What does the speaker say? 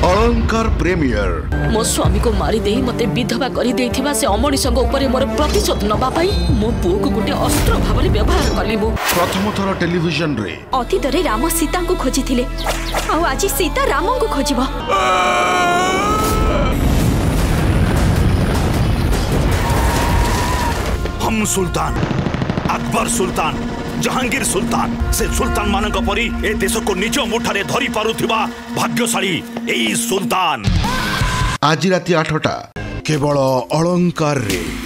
अलंकार प्रीमियर मो स्वामी को मारी दे मते विधवा करी देथिबा से अमणिसंग ऊपर मोर प्रतिशोध नबा पाई मो पुओ को गुटे अस्त्र भाबले व्यवहार कली मु प्रथम थर टेलीविजन रे अतीत रे राम सीता को खोजी थिले आ आज सीता राम को खोजिबो। हम सुल्तान अकबर सुल्तान जहांगीर सुल्तान से सुल्तान मानक परी ए देश को निज मुठारे धरी पारुथिबा भाग्यशाली एई सुल्तान। आज राति 8टा केवल अलंकार रे।